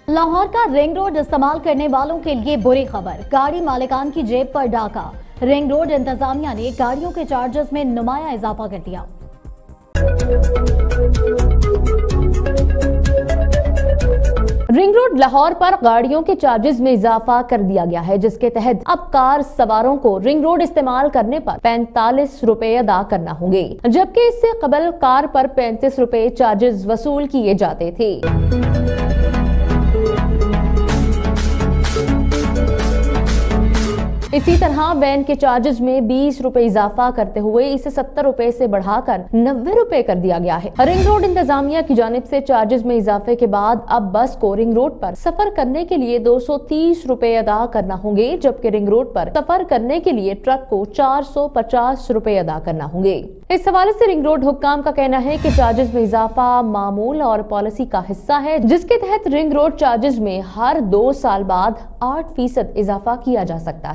लाहौर का ring road इस्तेमाल करने वालों के लिए बुरी खबर, गाड़ी मालिकान की जेब पर डाका। रिंग रोड इंतजामिया ने गाड़ियों के चार्जेस में नुमाया इजाफा कर दिया। रिंग रोड लाहौर पर गाड़ियों के चार्जेस में इजाफा कर दिया गया है, जिसके तहत अब कार सवारों को रिंग रोड इस्तेमाल करने पर 45 रुपए अदा करना होंगे, जबकि इससे कबल कार पर 35 रुपए चार्जेस वसूल किए जाते थे। इसी तरह वैन के चार्जेस में 20 रुपए इजाफा करते हुए इसे 70 रुपए से बढ़ाकर 90 रुपए कर दिया गया है। रिंग रोड इंतजामिया की जानिब से चार्जेस में इजाफे के बाद अब बस को रिंग रोड पर सफर करने के लिए 230 रुपए अदा करना होंगे, जबकि रिंग रोड पर सफर करने के लिए ट्रक को 450 रुपए अदा करना होंगे। इस हवाले से रिंग रोड हुक्काम का कहना है कि चार्जेस में इजाफा मामूल और पॉलिसी का हिस्सा है, जिसके तहत रिंग रोड चार्जेस में हर 2 साल बाद 8% इजाफा किया जा सकता है।